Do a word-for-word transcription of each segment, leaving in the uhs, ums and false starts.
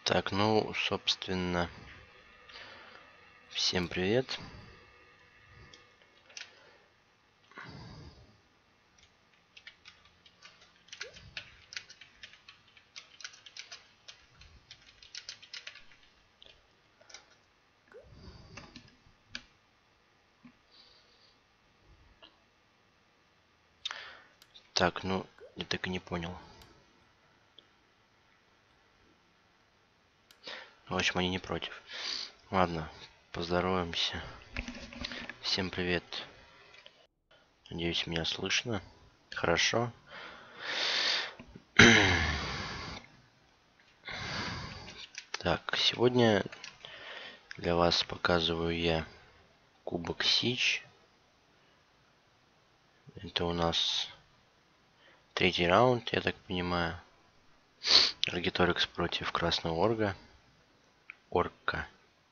Так, ну, собственно, всем привет. Так, ну, я так и не понял. В общем, они не против. Ладно, поздороваемся. Всем привет. Надеюсь, меня слышно. Хорошо. Так, сегодня для вас показываю я Кубок Сич. Это у нас третий раунд, я так понимаю. Аргиторикс против Красного Орга. Орка.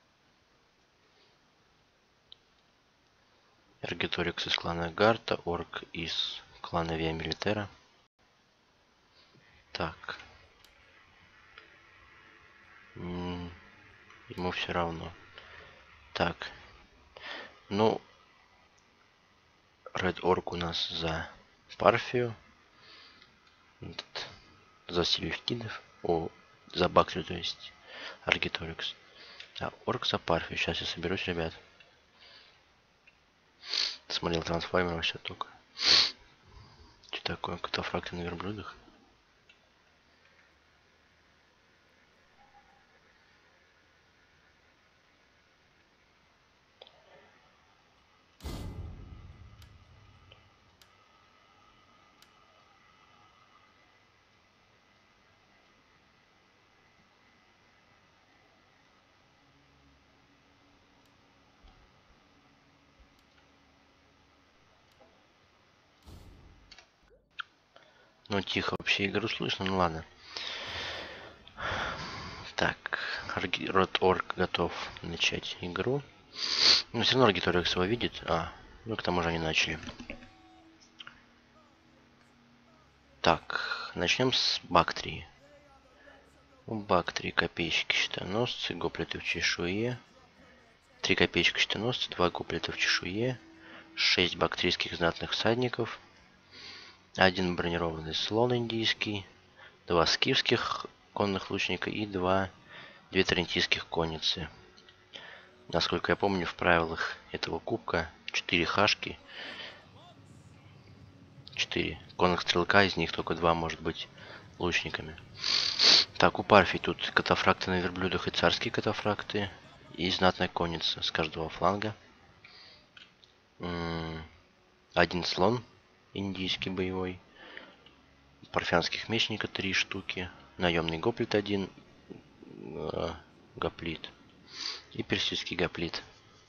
Аргиторикс из клана Гарта, Орк из клана Виа Милитера. Так. Ему все равно. Так. Ну, Red Orc у нас за Парфию. Этот, за Селевкидов. О, за Бактрию, то есть. Аргиторикс. А, Орк за Парфию. Сейчас я соберусь, ребят. Смотрел трансформеров все только. Что такое? Катафракты на верблюдах? Ну, тихо, вообще игру слышно, ну ладно. Так, Red Orc готов начать игру. Но все равно Аргиторикс его видит. А, ну к тому же они начали. Так, начнем с Бактрии. У Бактрии копейщики щитоносцы, гоплиты в чешуе. Три копейщика щитоносцы, два гоплита в чешуе. Шесть бактрийских знатных всадников. Один бронированный слон индийский. Два скифских конных лучника и два, две трентийских конницы. Насколько я помню, в правилах этого кубка четыре хашки. четыре конных стрелка, из них только два может быть лучниками. Так, у Парфии тут катафракты на верблюдах и царские катафракты. И знатная конница с каждого фланга. Один слон индийский боевой. Парфянских мечника три штуки. Наемный гоплит один. Э, гоплит. И персидский гоплит.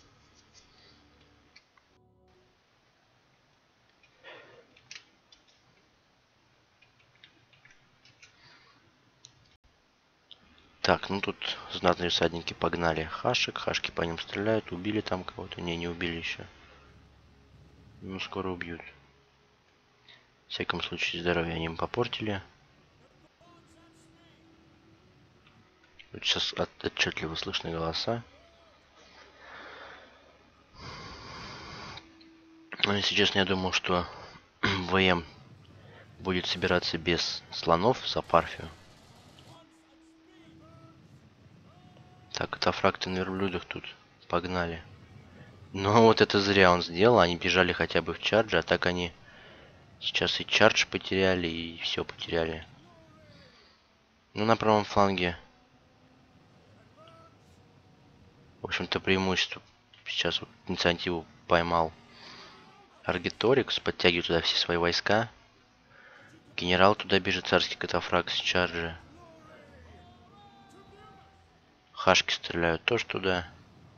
Так, ну тут знатные всадники погнали хашек. Хашки по ним стреляют. Убили там кого-то. Не, не убили еще. Ну, скоро убьют. В всяком случае, здоровье они им попортили. Вот сейчас от, отчетливо слышны голоса. Но, если честно, я думал, что ВМ будет собираться без слонов за Парфию. Так, катафракты на верблюдах тут погнали. Но вот это зря он сделал. Они бежали хотя бы в чардж, а так они сейчас и чардж потеряли, и все потеряли. Ну, на правом фланге, в общем-то, преимущество. Сейчас вот инициативу поймал Аргиторикс, подтягивает туда все свои войска. Генерал туда бежит, царский катафракт с чарджа. Хашки стреляют тоже туда.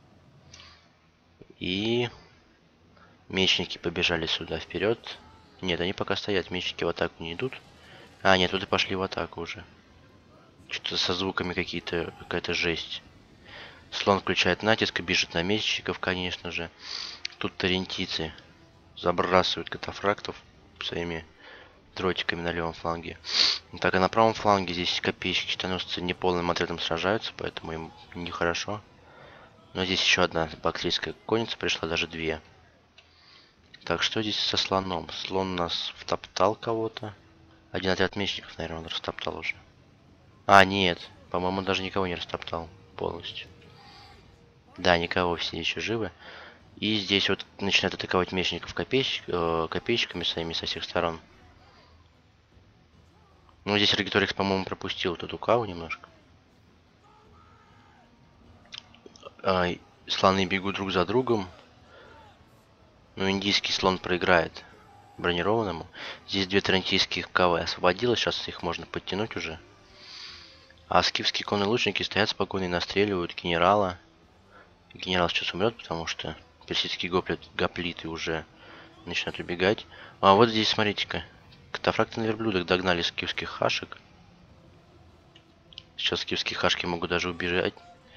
И мечники побежали сюда вперед. Нет, они пока стоят, мечники в атаку не идут. А, нет, тут и пошли в атаку уже. Что-то со звуками какие-то, какая-то жесть. Слон включает натиск и бежит на мечников, конечно же. Тут тарентийцы забрасывают катафрактов своими дротиками на левом фланге. Так, а на правом фланге здесь копейщики щитоносцы неполным отрядом сражаются, поэтому им нехорошо. Но здесь еще одна бактрийская конница пришла, даже две. Так, что здесь со слоном? Слон у нас втоптал кого-то. Один отряд мечников, наверное, он растоптал уже. А, нет. По-моему, даже никого не растоптал полностью. Да, никого, все еще живы. И здесь вот начинают атаковать мечников копейщик, э, копейщиками своими со всех сторон. Ну, здесь Региторикс, по-моему, пропустил тут укаву немножко. А, слоны бегут друг за другом. Но индийский слон проиграет бронированному. Здесь две тарантийских КВ освободилось, сейчас их можно подтянуть уже. А скифские конные лучники стоят спокойно и настреливают генерала. Генерал сейчас умрет, потому что персидские гоплит, гоплиты уже начинают убегать. А вот здесь, смотрите-ка, катафракты на верблюдах догнали скифских хашек. Сейчас скифские хашки могут даже убежать.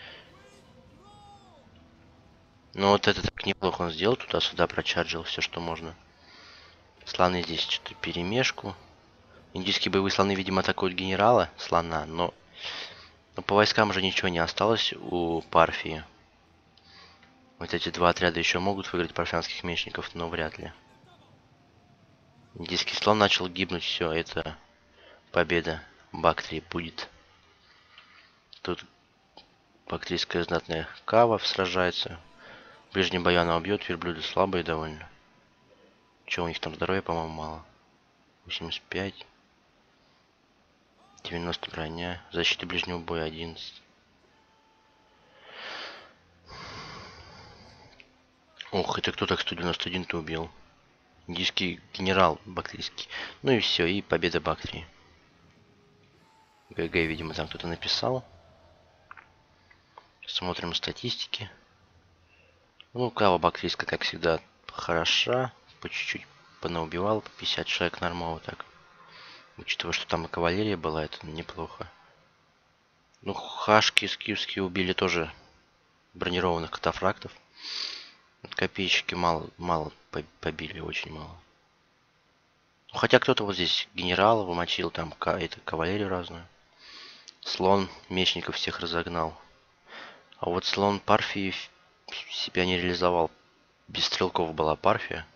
Но вот это так неплохо он сделал, туда-сюда прочарджил все, что можно. Слоны здесь что-то перемешку. Индийские боевые слоны, видимо, атакуют генерала, слона, но, но по войскам уже ничего не осталось у Парфии. Вот эти два отряда еще могут выиграть парфянских мечников, но вряд ли. Индийский слон начал гибнуть, все, это победа Бактрии будет. Тут бактрийская знатная Кава сражается. В ближнем бою она убьет, верблюды слабые довольно. Че, у них там здоровья, по-моему, мало. восемьдесят пять. девяносто броня. Защита ближнего боя одиннадцать. Ох, это кто так сто девяносто один-то убил? Индийский генерал бактрийский. Ну и все, и победа Бактрии. ГГ, видимо, там кто-то написал. Смотрим статистики. Ну, Кава бактрийская, как всегда, хороша. По чуть-чуть понаубивала, по пятьдесят человек нормально так. Учитывая, что там и кавалерия была, это неплохо. Ну, хашки скифские убили тоже бронированных катафрактов. Вот копейщики мало, мало побили, очень мало. Хотя кто-то вот здесь генерала вымочил, там это кавалерию разную. Слон мечников всех разогнал. А вот слон Парфии себя не реализовал. Без стрелков была Парфия.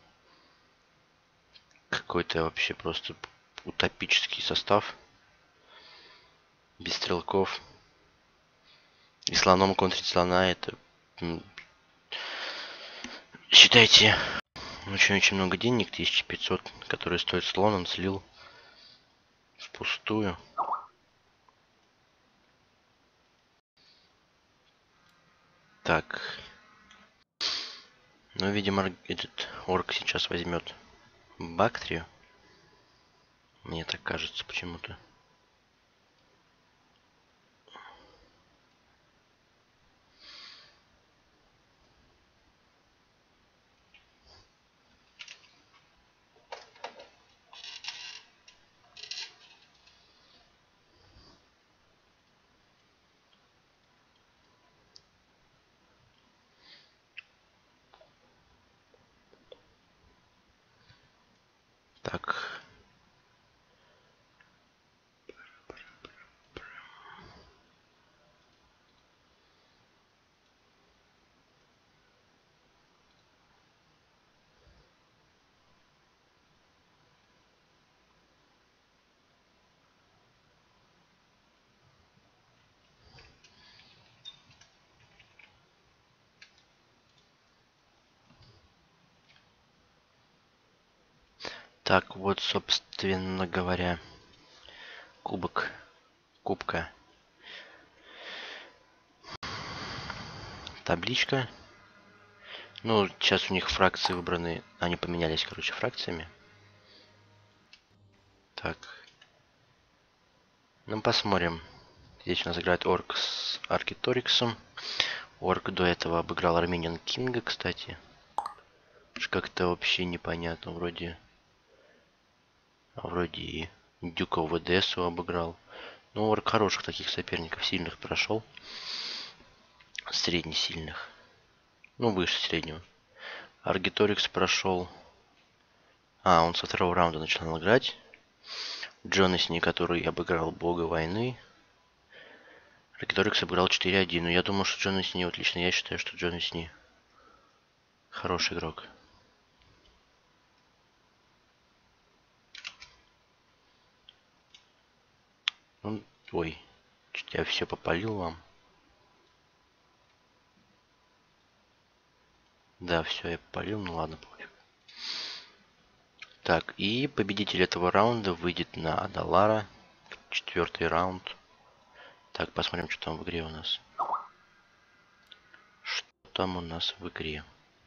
Какой-то вообще просто утопический состав. Без стрелков. И слоном контрить слона это... Считайте, очень-очень много денег, тысяча пятьсот, которые стоит слон, он слил впустую. Так. Ну, видимо, этот орк сейчас возьмет Бактрию. Мне так кажется почему-то. Так. Так, вот, собственно говоря, кубок, кубка. Табличка. Ну, сейчас у них фракции выбраны, они поменялись, короче, фракциями. Так. Ну, посмотрим. Здесь у нас играет орк с Аркиториксом. Орк до этого обыграл Армениан Кинга, кстати. Как-то вообще непонятно, вроде... Вроде и Дюка ВДСу обыграл. Ну, орк хороших таких соперников, сильных прошел. Средне-сильных. Ну, выше среднего. Аргиторикс прошел. А, он со второго раунда начинал играть. Джонасни, который обыграл бога войны. Рокеторикс обыграл четыре один. Но я думаю, что Джонасни, вот лично я считаю, что Джонасни хороший игрок. Он, ой, я все попалил вам. Да, все, я попалил, ну ладно, пофиг. Так, и победитель этого раунда выйдет на Адалара. Четвертый раунд. Так, посмотрим, что там в игре у нас. Что там у нас в игре?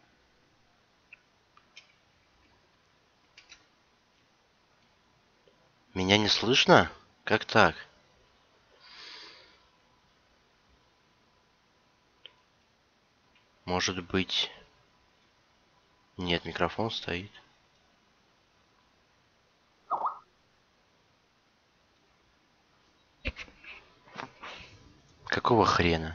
Меня не слышно? Как так? Может быть... Нет, микрофон стоит. Какого хрена?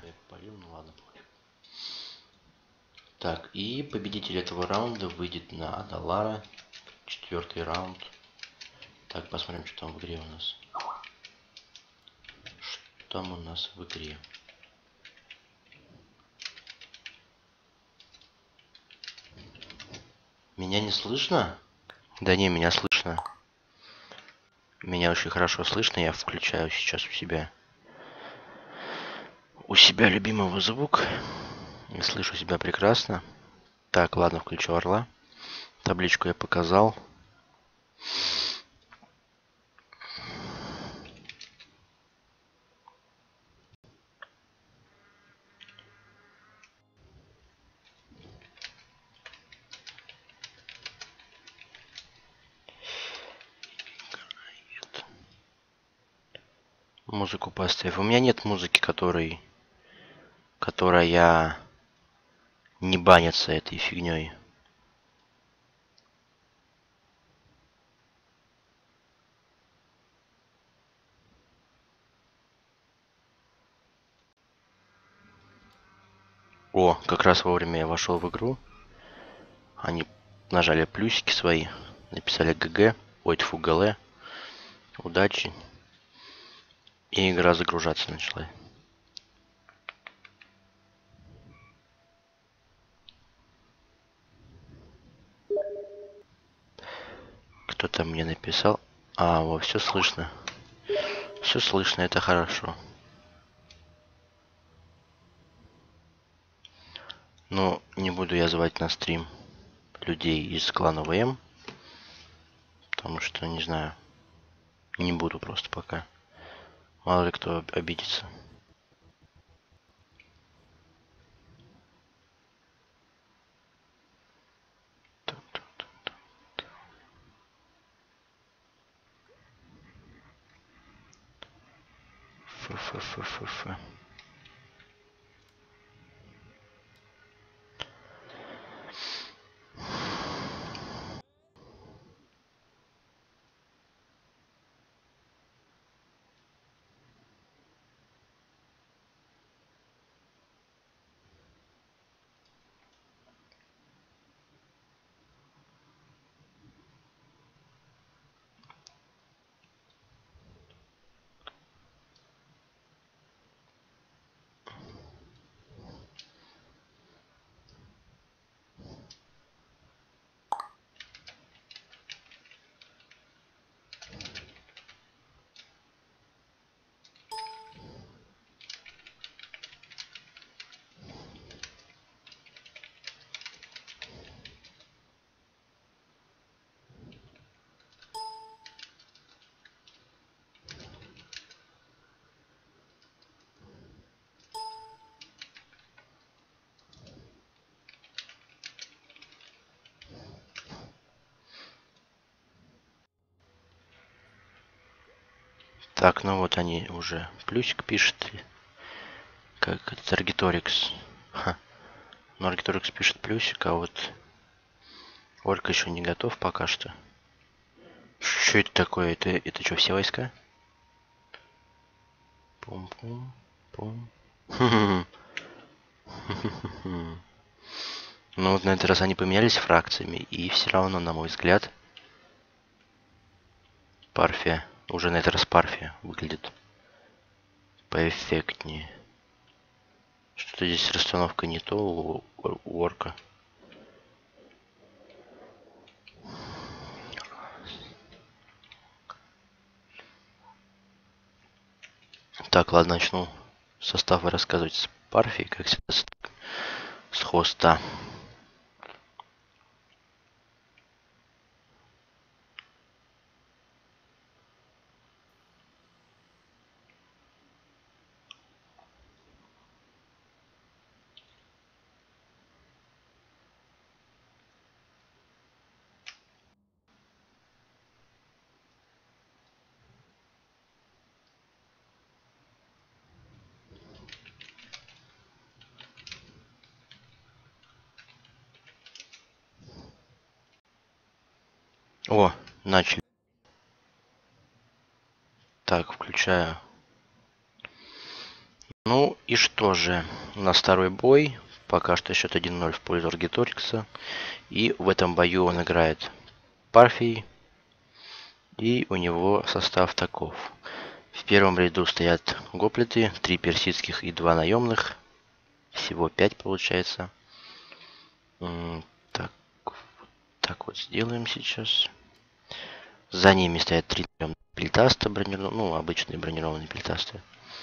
Так, и победитель этого раунда выйдет на Адалара. Четвертый раунд. Так, посмотрим, что там в игре у нас. Что там у нас в игре? Меня не слышно? Да не, меня слышно. Меня очень хорошо слышно. Я включаю сейчас у себя. У себя любимого звук. Я слышу себя прекрасно. Так, ладно, включу орла. Табличку я показал. Музыку поставь. У меня нет музыки, которой, которая не банится этой фигней. О, как раз вовремя я вошел в игру. Они нажали плюсики свои, написали ГГ, ой, тьфу, ГЛ. Удачи. И игра загружаться начала. Кто там мне написал? А, во, все слышно. Все слышно, это хорошо. Но не буду я звать на стрим людей из клана ВМ. Потому что, не знаю, не буду просто пока. Мало ли кто обидится. Ф-ф-ф-ф-ф. Так, ну вот они уже плюсик пишет. Как это Аргиторикс. Ха. Но Аргиторикс пишет плюсик, а вот Олька еще не готов пока что. Что это такое? Это, это что, все войска? Пум-пум-пум. Ну вот на этот раз они поменялись фракциями, и все равно, на мой взгляд, Парфия Уже на этот раз Парфия выглядит поэффектнее. Что-то здесь расстановка не то у, у орка. Так, ладно, начну составы рассказывать с Парфией, как всегда, с, с хоста. О, начали. Так, включаю. Ну и что же, у нас второй бой. Пока что счет один ноль в пользу Аргиторикса. И в этом бою он играет Парфией. И у него состав таков. В первом ряду стоят гоплиты, три персидских и два наемных. Всего пять получается. Так, так вот сделаем сейчас. За ними стоят три плитаста бронированные, ну, обычные бронированные плитасты.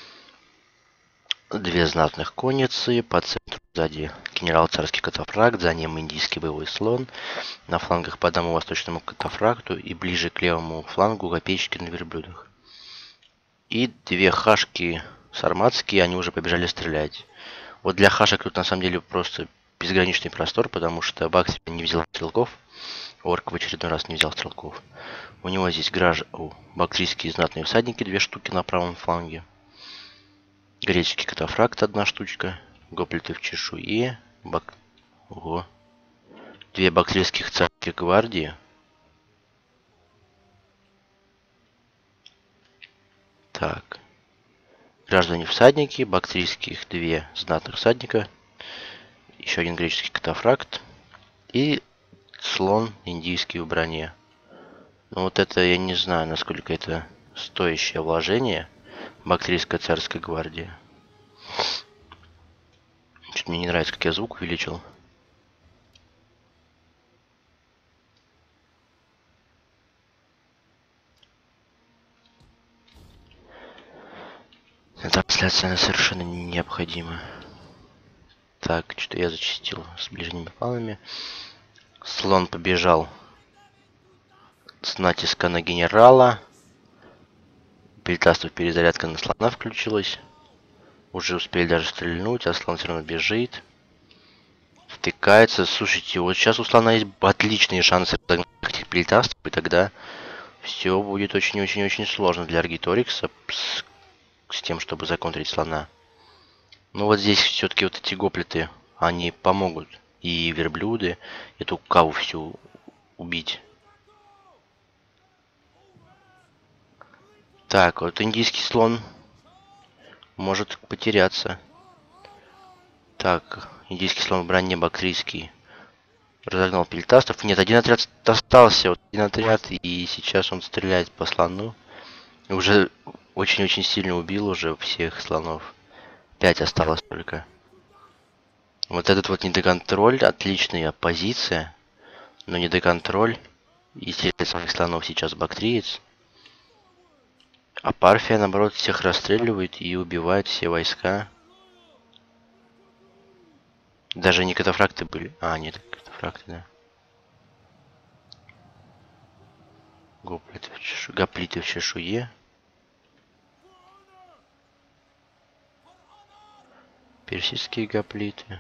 Две знатных конницы, по центру сзади генерал царский катафракт, за ним индийский боевой слон, на флангах по одному восточному катафракту и ближе к левому флангу копейщики на верблюдах. И две хашки сарматские, они уже побежали стрелять. Вот для хашек тут на самом деле просто безграничный простор, потому что Бакс не взял стрелков, орк в очередной раз не взял стрелков. У него здесь граж... О, бактрийские знатные всадники, две штуки на правом фланге. Греческий катафракт, одна штучка. Гоплиты в чешуе. Бак... Ого. Две бактрийских царских гвардии. Так. Граждане всадники. Бактрийских две знатных всадника. Еще один греческий катафракт. И слон индийский в броне. Ну вот это я не знаю, насколько это стоящее вложение. Бактрийская царская гвардия. Чуть мне не нравится, как я звук увеличил. Трансляция она совершенно необходима. Так, что я зачистил с ближними планами. Слон побежал с натиска на генерала. Плитастов перезарядка на слона включилась. Уже успели даже стрельнуть, а слон все равно бежит. Втыкается. Слушайте, вот сейчас у слона есть отличные шансы разогнать этих плитастов, и тогда все будет очень-очень-очень сложно для Аргиторикса с, с тем, чтобы законтрить слона. Ну вот здесь все-таки вот эти гоплиты, они помогут. И верблюды, эту каву всю убить. Так, вот индийский слон может потеряться. Так, индийский слон в броне бактрийский. Разогнал пельтастов. Нет, один отряд остался. Вот один отряд, и сейчас он стреляет по слону. Уже очень-очень сильно убил уже всех слонов. Пять осталось только. Вот этот вот недоконтроль, отличная позиция. Но недоконтроль. И теряет своих слонов сейчас бактриец. А Парфия, наоборот, всех расстреливает и убивает все войска. Даже не катафракты были. А, нет, катафракты, да. Гоплиты в, чешу... Гоплиты в чешуе. Персидские гоплиты.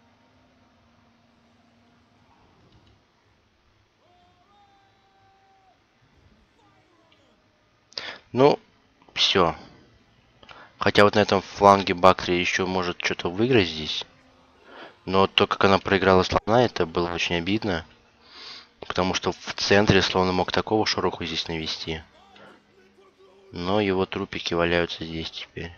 Ну, все. Хотя вот на этом фланге Бактрия еще может что-то выиграть здесь. Но то, как она проиграла слона, это было очень обидно. Потому что в центре слон мог такого шороху здесь навести. Но его трупики валяются здесь теперь.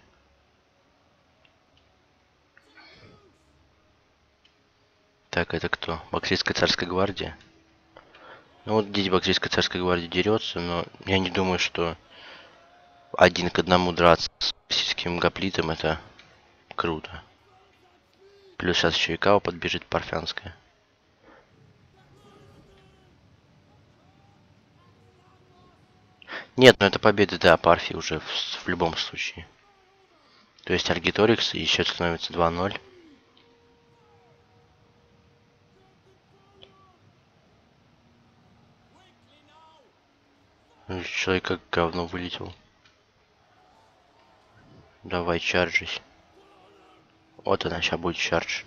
Так, это кто? Бактрийская царская гвардия. Ну вот здесь Бактрийская царская гвардия дерется, но я не думаю, что один к одному драться с российским гоплитом, это круто. Плюс сейчас еще и Кава подбежит парфянская. Нет, ну это победа, да, Парфи уже в, в любом случае. То есть Аргиторикс, и счет становится два ноль. Человек как говно вылетел. Давай, чарджись. Вот она, сейчас будет чардж.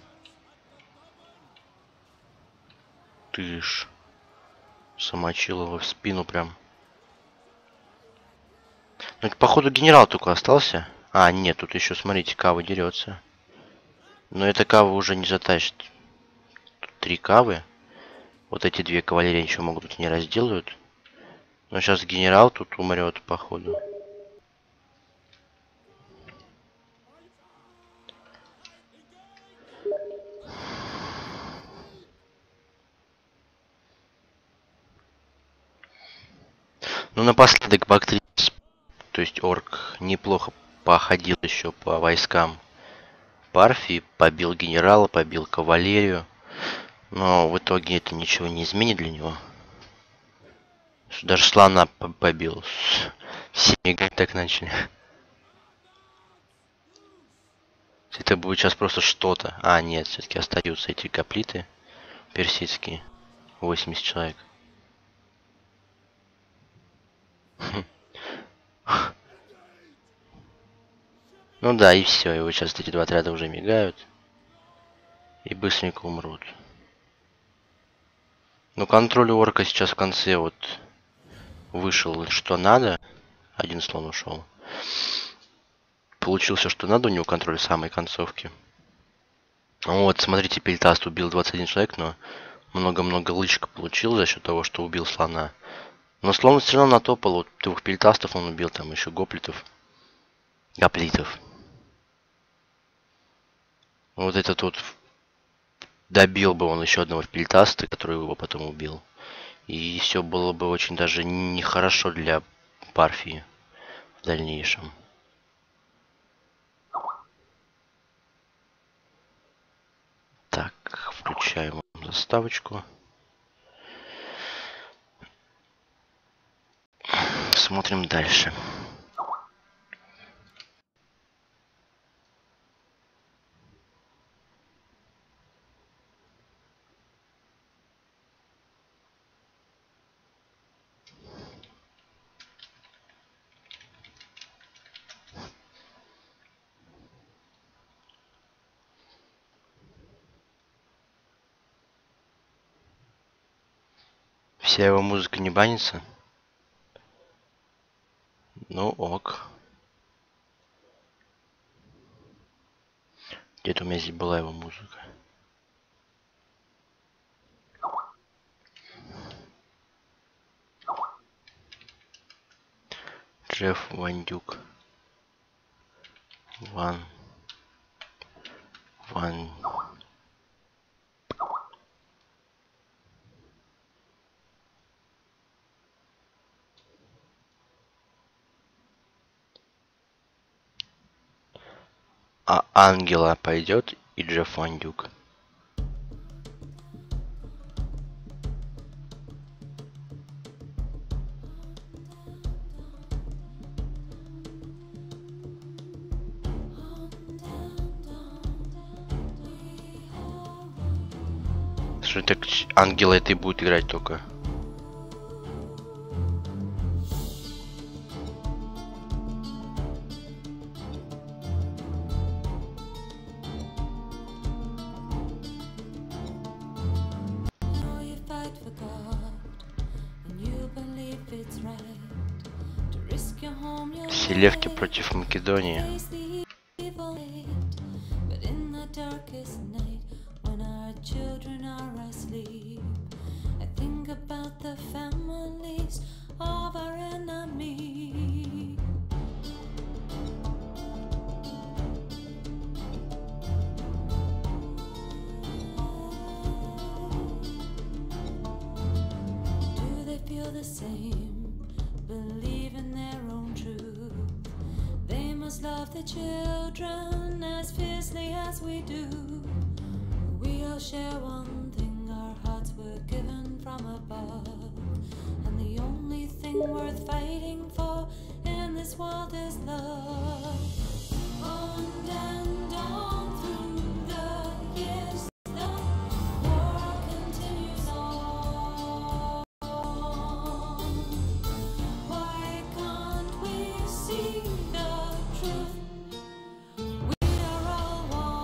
Ты ж замочил его в спину прям. Ну, походу генерал только остался. А, нет, тут еще, смотрите, Кава дерется. Но эта Кава уже не затащит. Тут три Кавы. Вот эти две кавалерии еще могут тут не разделают. Но сейчас генерал тут умрет, походу. Ну, напоследок Бактрис, то есть орк, неплохо походил еще по войскам Парфии, побил генерала, побил кавалерию. Но в итоге это ничего не изменит для него. Даже слона побил. Все играть так начали. Это будет сейчас просто что-то. А, нет, все-таки остаются эти гоплиты персидские. восемьдесят человек. Ну да, и все. И вот сейчас эти два отряда уже мигают. И быстренько умрут. Но контроль у орка сейчас в конце вот вышел, что надо. Один слон ушел. Получился, что надо, у него контроль в самой концовке. Вот, смотрите, Пельтаст убил двадцать один человек, но много-много лычка получил за счет того, что убил слона. Но слон все равно натопал. Вот двух Пельтастов он убил, там еще гоплитов. Гоплитов. Вот этот вот добил бы он еще одного Пельтаста, который его потом убил. И все было бы очень даже нехорошо для Парфии в дальнейшем. Так, включаем заставочку. Смотрим дальше. Вся его музыка не банится? Ну ок. Где-то у меня здесь была его музыка. Джефф Вандюк. Ван. Ван. А Ангела пойдет и Джефф Вандюк. Что так Ангела это и будет играть только. Селевки против Македонии. The same, believe in their own truth. love the children as fiercely as we do. We all share one thing, our hearts were given from above. And the only thing worth fighting for in this world is love. On and on through the years, the war continues on. Why can't we see the truth? We are all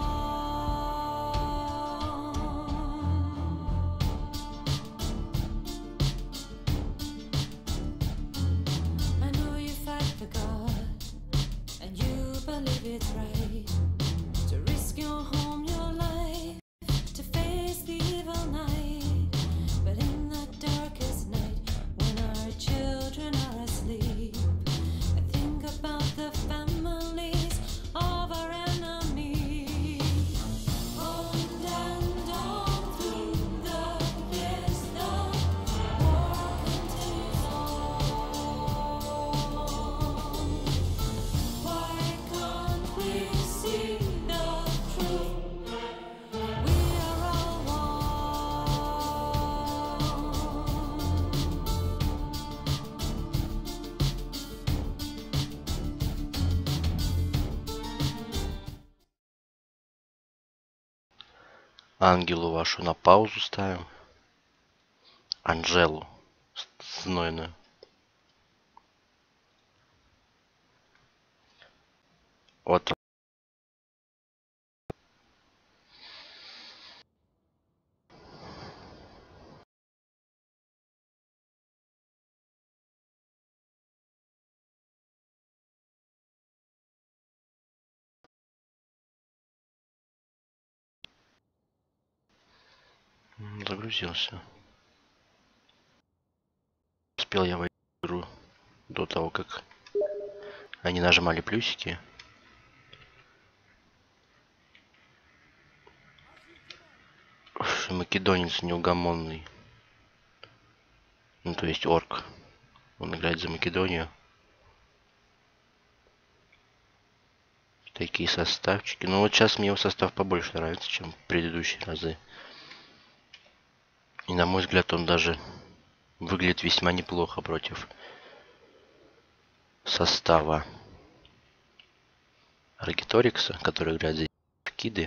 one. I know you fight for God, and you believe it's right to risk your home, your life, to face the evil night. But in the darkest night, when our children are asleep, I think about the families of our enemies. On and on through the years, the war continues on. Why can't we see the truth? We are all Ангелу вашу на паузу ставим. Анжелу знойную. Вот. М, Загрузился. Успел я в игру до того, как они нажимали плюсики. Уж, македонец неугомонный. Ну, то есть орк. Он играет за Македонию. Такие составчики. Ну вот сейчас мне его состав побольше нравится, чем в предыдущие разы. И на мой взгляд он даже выглядит весьма неплохо против состава Аргиторикса, который играет за Киды.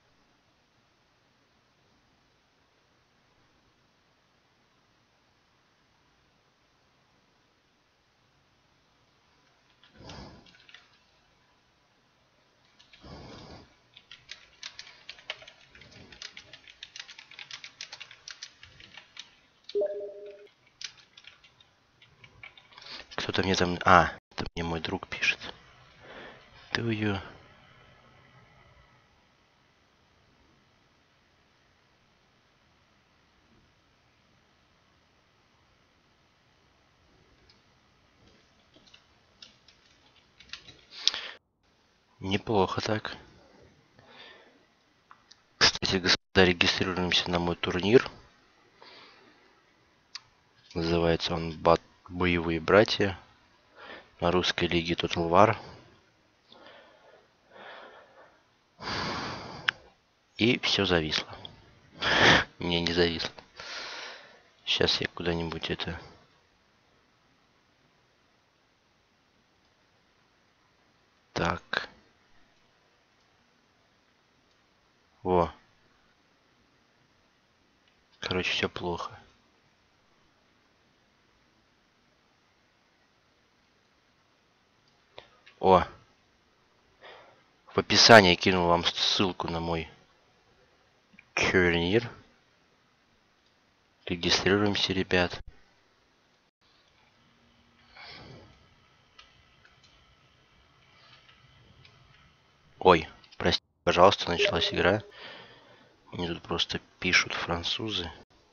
Кто-то мне там... А, это мне мой друг пишет. Ты ее... Неплохо так. Кстати, господа, регистрируемся на мой турнир. Называется он Бат... Боевые братья. На русской лиге Total War. И все зависло. Мне не зависло. Сейчас я куда-нибудь это... Так. Во. Короче, все плохо. О. В описании кинул вам ссылку на мой турнир. Регистрируемся, ребят. Ой, простите, пожалуйста, началась игра. Мне тут просто пишут французы.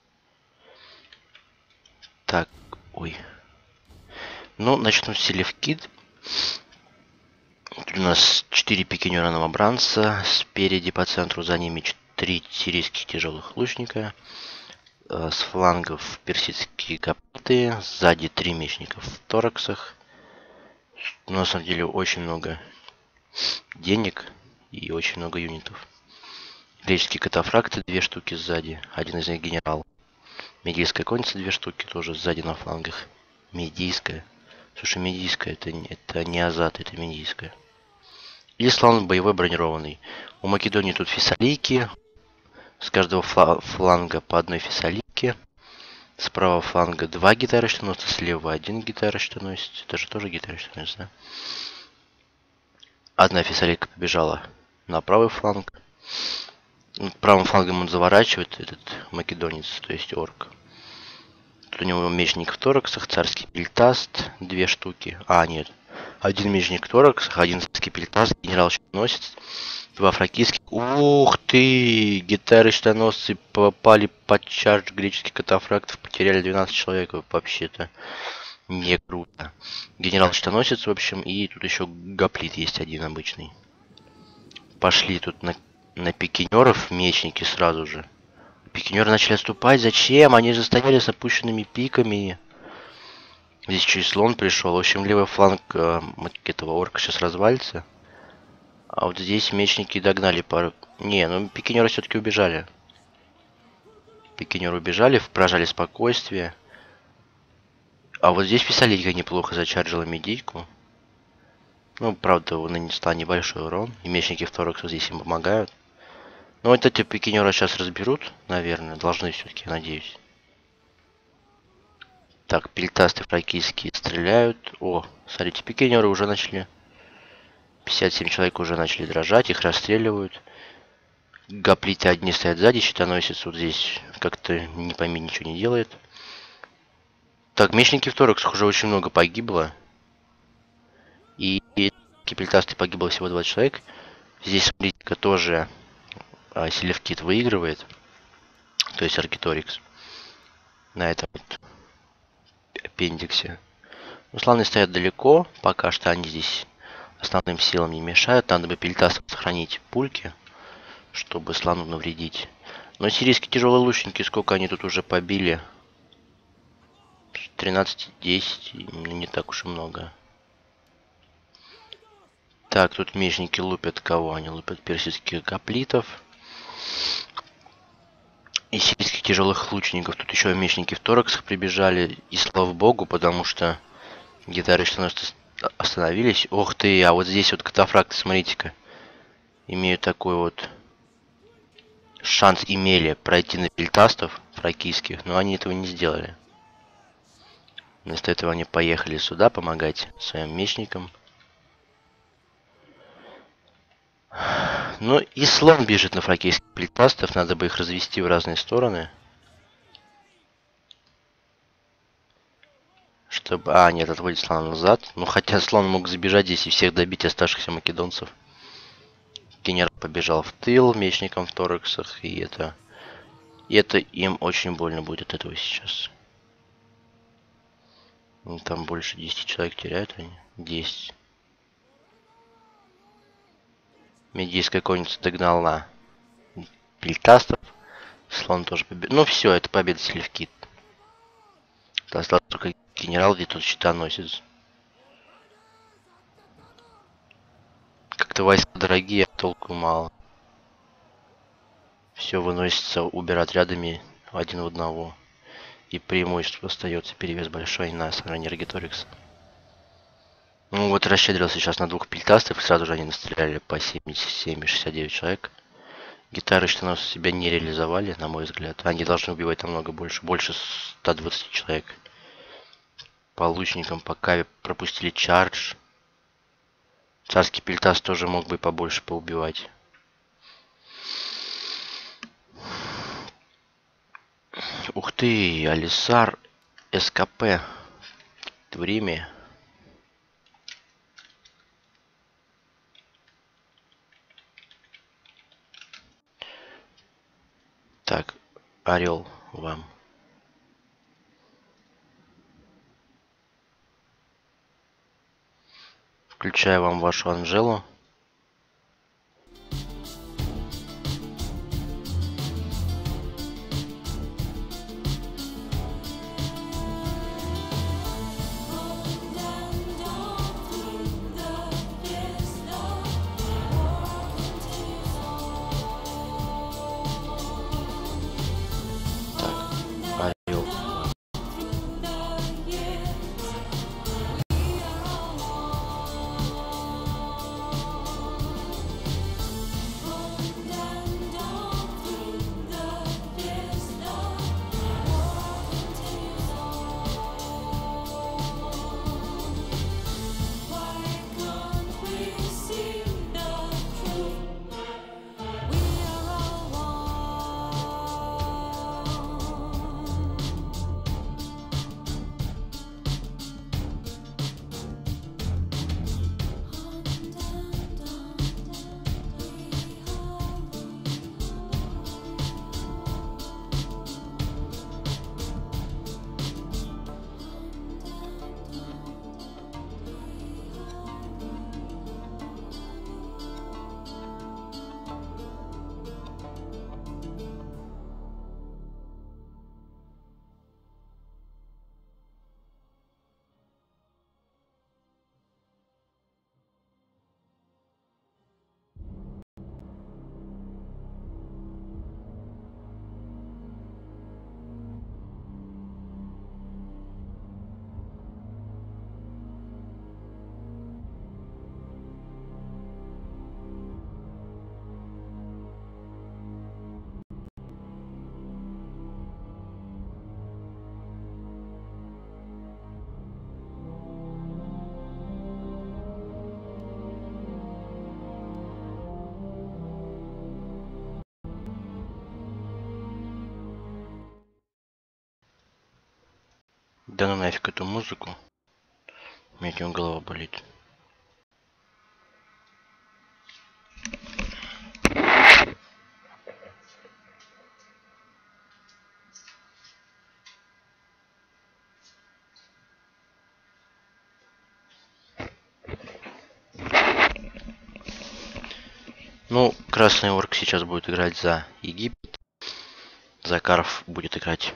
Так, ой. Ну, начну с Селевкид. Тут у нас четыре пикинера новобранца. Спереди по центру за ними три сирийских тяжелых лучника. С флангов персидские копыты. Сзади три мечника в тораксах. На самом деле очень много денег и очень много юнитов. Греческие катафракты, две штуки сзади. Один из них генерал. Медийская конница, две штуки тоже сзади на флангах. Медийская. Слушай, медийская, это, это не азат, это медийская. И слон боевой бронированный. У Македонии тут фессалийки. С каждого фланга по одной фессалийке. С правого фланга два гитары-щитоносца, слева один гитара-щитоносец. Это же тоже гитара-щитоносец, да? Одна фессалийка побежала на правый фланг. Правым флангом он заворачивает, этот македонец, то есть орк. Тут у него мечник в тораксах, царский пельтаст, две штуки. А, нет. Один мечник в тораксах, один царский пельтаст, генерал-щитоносец, два фракийских. Ух ты! Гитары-щитоносцы попали под чардж греческих катафрактов, потеряли двенадцать человек вообще-то. Не круто. Генерал-щитоносец, в общем, и тут еще гоплит есть один обычный. Пошли тут на, на пикинеров мечники сразу же. Пикинеры начали отступать. Зачем? Они же стояли с опущенными пиками. Здесь еще и слон пришел. В общем, левый фланг э, этого орка сейчас развалится. А вот здесь мечники догнали пару... Не, ну пикинеры все-таки убежали. Пикинеры убежали, прожали спокойствие. А вот здесь фессалийка неплохо зачарджила медийку. Ну, правда, нанесла небольшой урон. И мечники в тораксах здесь им помогают. Ну, вот эти пикинеры сейчас разберут, наверное. Должны все-таки, надеюсь. Так, пельтасты фракийские стреляют. О, смотрите, пикинеры уже начали. пятьдесят семь человек уже начали дрожать, их расстреливают. Гоплиты одни стоят сзади, щитоносец вот здесь как-то не пойми ничего не делает. Так, мечники в тораксах уже очень много погибло. И, и пельтасты погибло всего двадцать человек. Здесь, смотрите-ка, тоже а, Селевкид выигрывает. То есть Аркиторикс. На этом вот аппендиксе. Ну, славные стоят далеко. Пока что они здесь основным силам не мешают. Надо бы пельтастам сохранить пульки, чтобы слону навредить. Но сирийские тяжелые лучники, сколько они тут уже побили? тринадцать десять. Не так уж и много. Так, тут мечники лупят кого? Они лупят персидских гоплитов. И сирийских тяжелых лучников. Тут еще мечники в тораксах прибежали. И слава богу, потому что гитары-щитоносцы остановились. Ох ты, а вот здесь вот катафракты, смотрите-ка. Имеют такой вот шанс имели пройти на пельтастов фракийских. Но они этого не сделали. Вместо этого они поехали сюда помогать своим мечникам. Ну и слон бежит на фракийских пельтастов. Надо бы их развести в разные стороны. Чтобы... А, нет, отводит слона назад. Ну хотя слон мог забежать здесь и всех добить оставшихся македонцев. Генерал побежал в тыл мечникам в тораксах. И это... И это им очень больно будет от этого сейчас. Ну, там больше десяти человек теряют они. десять. Медийская конница догнала пельтастов. Слон тоже победил. Ну все, это победа Селевкид. Остался только генерал, где тут щитоносец. Как-то войска дорогие, а толку мало. Все выносится убер-отрядами один в одного. И преимущество остается, перевес большой на стороне Аркиторикса. Ну вот расщедрился сейчас на двух пельтастов, и сразу же они настреляли по семьдесят семь и шестьдесят девять человек. Гитары щитоносцы себя не реализовали, на мой взгляд. Они должны убивать намного больше, больше ста двадцати человек. По лучникам пока пропустили чардж. Царский пельтаст тоже мог бы побольше поубивать. Ух ты, Алисар, СКП в Риме. Так, орел вам. Включаю вам вашу Анжелу. Да ну нафиг эту музыку. У меня этим голова болит. Ну, Красный Орк сейчас будет играть за Египет. Закаров будет играть.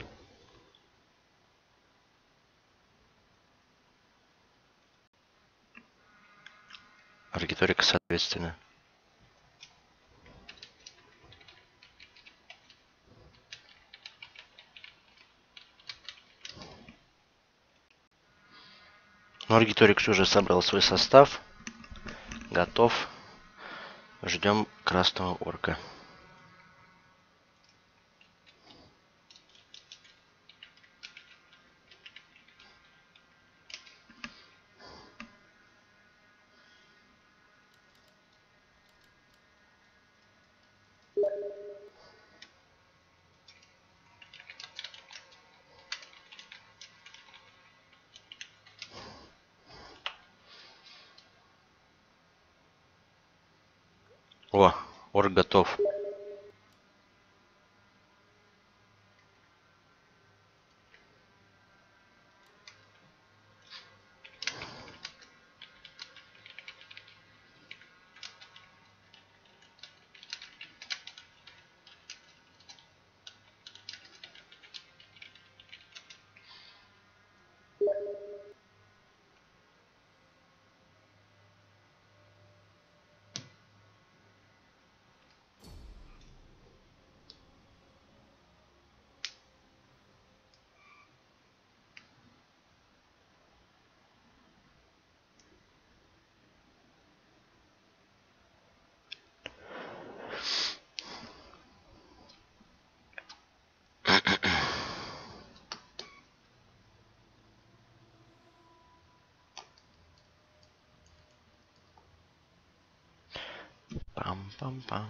Аргиторика, соответственно. Ну, Аргиторикс уже собрал свой состав. Готов. Ждем Красного Орка. О, Орк готов. Пам-пам-пам.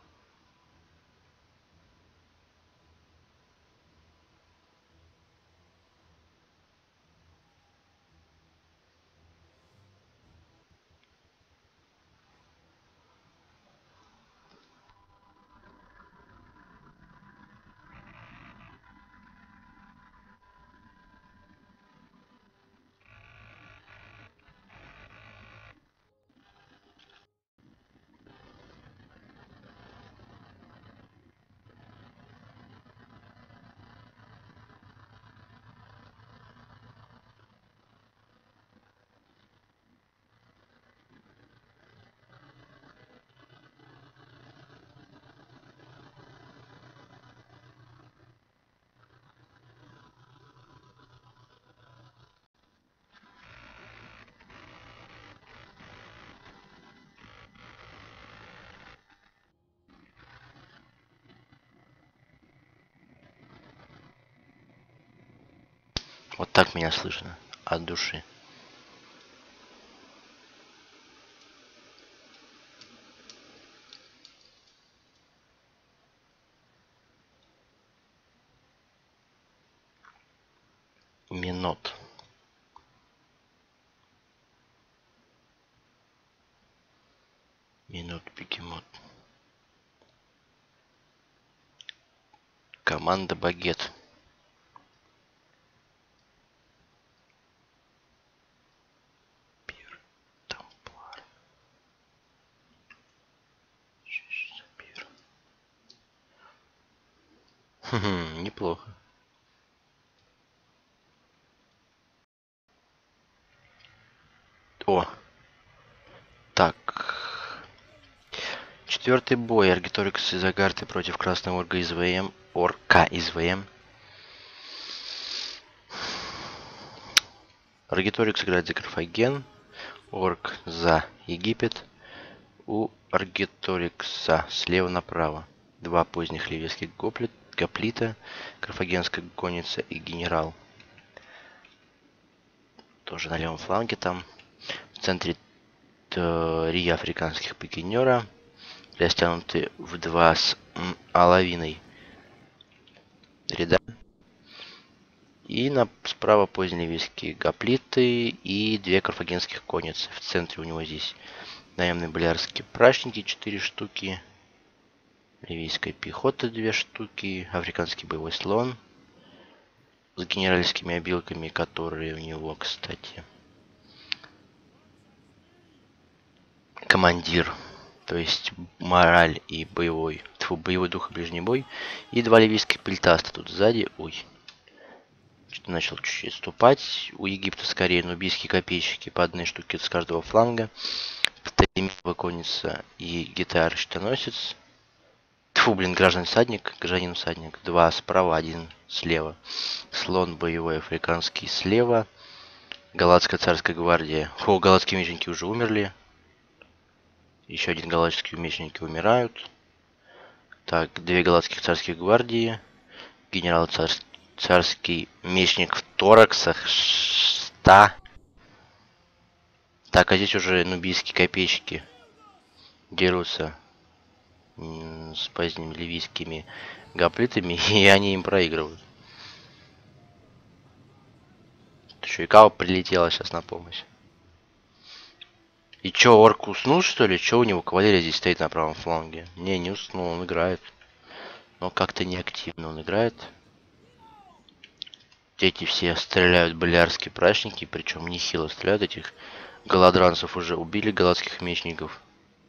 Вот так меня слышно. От души. Минот. Минот Бегемот. Команда Багет. Пир. Тамплар. Пир. Хм, неплохо. О. Так. Четвертый бой. Аргиторикс из Агарты против Красного Орга из ВМ. Орка из ВМ. Аргиторикс играет за Карфаген. Орк за Египет. У Аргиторикса слева направо два поздних ливийских гоплит, гоплита, карфагенская конница и генерал. Тоже на левом фланге там. В центре три африканских пикинера, растянуты в два с алавиной ряда. И на, справа позднеливийские гоплиты и две карфагенских конницы. В центре у него здесь наемные болярские прачники четыре штуки. Ливийская пехота две штуки. Африканский боевой слон. С генеральскими обилками, которые у него, кстати. Командир. То есть мораль и боевой. Тьфу, боевой дух и ближний бой. И два ливийских пельтаста тут сзади. Ой. Что-то начал чуть-чуть отступать. У Египта скорее нубийские копейщики по одной штуке с каждого фланга. Птолемеева конница и гитар щитоносец. Тьфу, блин, граждан всадник, гражданин всадник. Два справа, один слева. Слон боевой африканский слева. Галатская царская гвардия. О, галатские мечники уже умерли. Еще один галатские мечники умирают. Так, две галатских царских гвардии. Генерал цар... царский мечник в тораксах. Ста. Так, а здесь уже нубийские копейщики дерутся с поздними ливийскими гоплитами, и они им проигрывают. Еще и Кава прилетела сейчас на помощь. И чё, орк уснул, что ли? Чё у него кавалерия здесь стоит на правом фланге? Не, не уснул, он играет. Но как-то неактивно он играет. Эти все стреляют болярские прачники, причем нехило стреляют. Этих голодранцев уже убили, галатских мечников.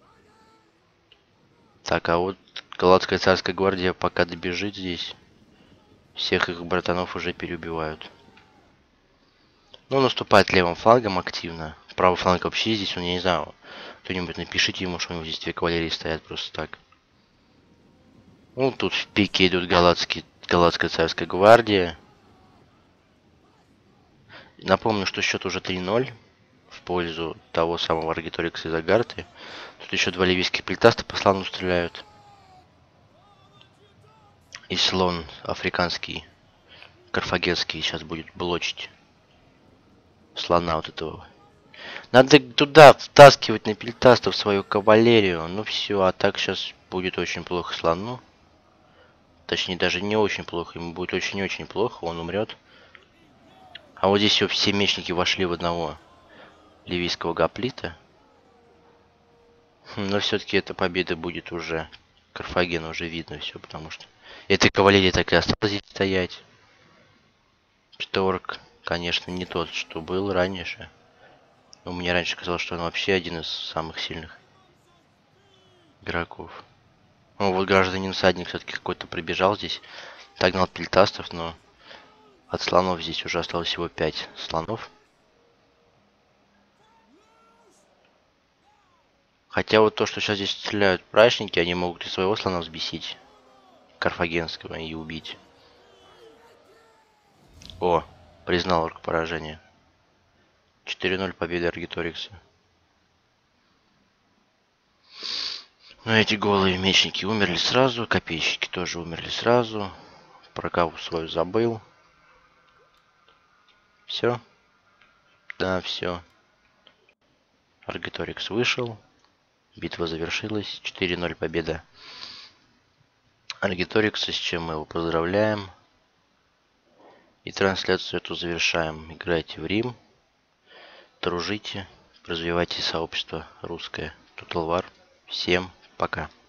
Так, а вот галатская царская гвардия пока добежит здесь. Всех их братанов уже переубивают. Ну, наступает левым флангом активно. Правый фланг вообще здесь, он, я не знаю. Кто-нибудь напишите ему, что у него здесь две кавалерии стоят просто так. Ну, тут в пике идут галатские, галатская царская гвардия. Напомню, что счет уже три ноль в пользу того самого Аргиторикса из Агарты. Тут еще два ливийских пельтаста по слону стреляют. И слон африканский, карфагенский сейчас будет блочить слона вот этого. Надо туда втаскивать на пельтастов свою кавалерию. Ну все, а так сейчас будет очень плохо слону. Точнее, даже не очень плохо. Ему будет очень-очень плохо, он умрет. А вот здесь все мечники вошли в одного ливийского гоплита. Но все-таки эта победа будет уже. Карфаген уже видно все, потому что этой кавалерии так и осталось здесь стоять. Шторг, конечно, не тот, что был раньше. Но мне раньше казалось, что он вообще один из самых сильных игроков. Ну вот гражданин всадник все-таки какой-то прибежал здесь. Догнал пельтастов, но от слонов здесь уже осталось всего пять слонов. Хотя вот то, что сейчас здесь стреляют прачники, они могут и своего слона взбесить. Карфагенского и убить. О, признал орк поражение. четыре ноль победа Аргиторикса. Но эти голые мечники умерли сразу. Копейщики тоже умерли сразу. Про каву свою забыл. Все. Да, все. Аргиторикс вышел. Битва завершилась. четыре ноль победа Аргиторикса, с чем мы его поздравляем. И трансляцию эту завершаем. Играйте в Рим. Дружите. Развивайте сообщество русское. Total War. Всем пока.